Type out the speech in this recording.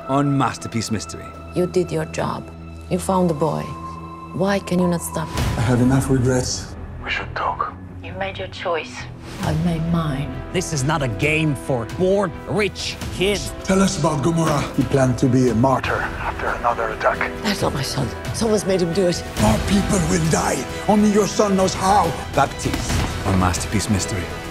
on Masterpiece Mystery. You did your job. You found the boy. Why can you not stop? I have enough regrets. We should talk. You made your choice. I've made mine. This is not a game for bored, rich kids. Tell us about Gomorrah. He planned to be a martyr. After another attack. That's not my son. Someone's made him do it. More people will die. Only your son knows how. Baptiste on Masterpiece Mystery.